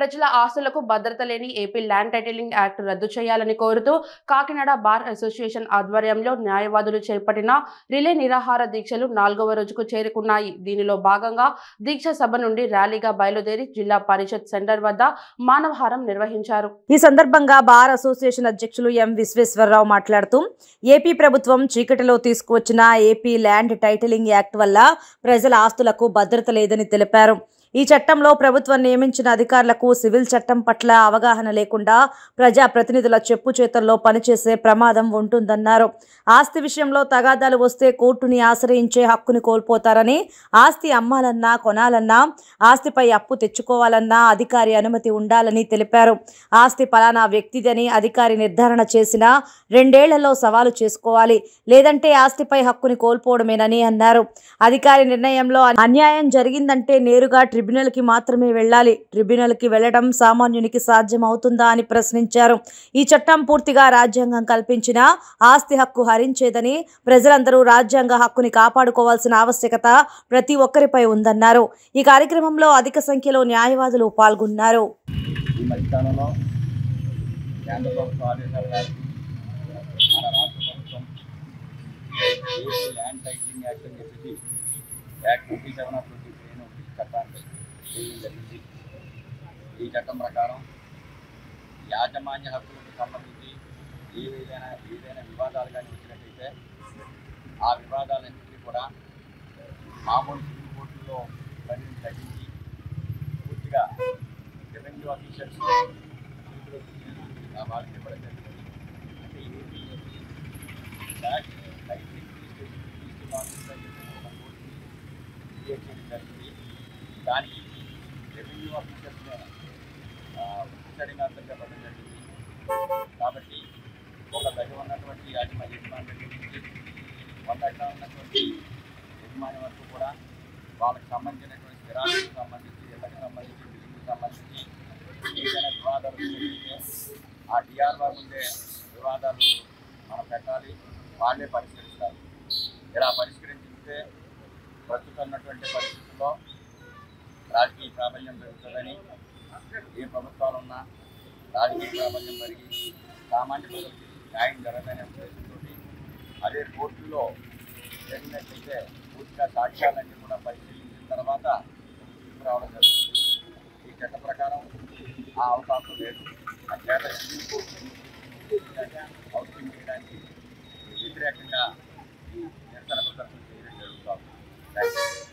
ప్రజల ఆస్తులకు భద్రత లేని ఏపీ ల్యాండ్ టైటిలింగ్ యాక్ట్ రద్దు చేయాలని కోరుతూ కాకినాడ బార్ అసోసియేషన్ ఆధ్వర్యంలో న్యాయవాదులు చేపట్టిన రిలే నిరాహార దీక్షలు 4వ రోజుకు చేరుకున్నాయి. దీనిలో భాగంగా దీక్ష సభ నుండి ర్యాలీగా బయలుదేరి జిల్లా పరిషత్ సెంటర్ వద్ద మానవహారం నిర్వహించారు. ఈ సందర్భంగా బార్ అసోసియేషన్ అధ్యక్షులు ఎం విశ్వేశ్వరరావు మాట్లాడుతూ ఏపీ ప్రభుత్వం చీకటిలో తీసుకువచ్చిన ఏపీ ల్యాండ్ టైటిలింగ్ యాక్ట్ వల్ల ప్రజల ఆస్తులకు భద్రత లేదని తెలిపారు. ఈ చట్టంలో ప్రభుత్వం నియమించిన అధికారులకు సివిల్ చట్టం పట్ల అవగాహన లేకుండా ప్రజా ప్రతినిధుల చెప్పు చేతల్లో పనిచేసే ప్రమాదం ఉంటుందన్నారు. ఆస్తి విషయంలో తగాదాలు వస్తే కోర్టుని ఆశ్రయించే హక్కుని కోల్పోతారని, ఆస్తి అమ్మాలన్నా కొనాలన్నా ఆస్తిపై అప్పు తెచ్చుకోవాలన్నా అధికారి అనుమతి ఉండాలని తెలిపారు. ఆస్తి పలానా వ్యక్తిదని అధికారి నిర్ధారణ చేసినా 2 ఏళ్లలో సవాలు చేసుకోవాలి, లేదంటే ఆస్తిపై హక్కుని కోల్పోవడమేనని అన్నారు. అధికారి నిర్ణయంలో అన్యాయం జరిగిందంటే నేరుగా ట్రిబ్యునల్కి మాత్రమే వెళ్ళాలి. ట్రిబ్యునల్కి వెళ్లడం సామాన్యునికి సాధ్యమవుతుందా అని ప్రశ్నించారు. ఈ చట్టం పూర్తిగా రాజ్యాంగం కల్పించిన ఆస్తి హక్కు హరించేదని, ప్రజలందరూ రాజ్యాంగ హక్కుని కాపాడుకోవాల్సిన ఆవశ్యకత ప్రతి ఒక్కరిపై ఉందన్నారు. ఈ కార్యక్రమంలో అధిక సంఖ్యలో న్యాయవాదులు పాల్గొన్నారు. ఈ చట్టం ప్రకారం యాజమాన్య హక్కులకు సంబంధించి ఏదైనా వివాదాలు కానీ వచ్చినట్టయితే ఆ వివాదాలన్నింటినీ కూడా మామూలు సివిల్ కోర్టుల్లో పరిధిని తగ్గించి పూర్తిగా రెవెన్యూ ఆఫీసర్స్ వాళ్ళకి ఇవ్వడం జరిగింది. అంటే ఏపీ క్రియేట్ చేయడం జరిగింది. దానికి రెవెన్యూ ఆఫీసర్స్నే ప్రొసీడింగ్ ఆఫీసర్గా పెట్టడం జరిగింది. కాబట్టి ఒక దగ్గర ఉన్నటువంటి యజమాని దగ్గర నుంచి 100 ఎకరాలు ఉన్నటువంటి యజమాని వరకు కూడా వాళ్ళకి సంబంధించినటువంటి స్థిరాలకు సంబంధించి, ఇళ్ళకి సంబంధించి, బిల్డింగ్కి సంబంధించి ఏదైనా వివాదాలు ఉంటే ఆ డిఆర్ఆర్ ముందే వివాదాలు మనం పెట్టాలి, వాళ్ళే పరిష్కరిస్తారు. ఇలా పరిష్కరించితే ప్రస్తుతం ఉన్నటువంటి పరిస్థితుల్లో రాజకీయ ప్రాబల్యం పెరుగుతుందని, ఏ ప్రభుత్వాలు ఉన్నా రాజకీయ ప్రాబల్యం పెరిగి సామాన్య ప్రజలకి న్యాయం జరగదనే ఉద్దేశంతో అదే కోర్టులో జరిగినట్లయితే పూర్తిగా సాక్ష్యాలన్నీ కూడా పరిశీలించిన తర్వాత తీర్పు రావడం జరుగుతుంది. ఈ చట్ట ప్రకారం ఆ అవకాశం లేదు. అంచేత హౌసింగ్ చేయడానికి వ్యతిరేకంగా ఈ నిరసన ప్రదర్శన చేయడం జరుగుతుంది.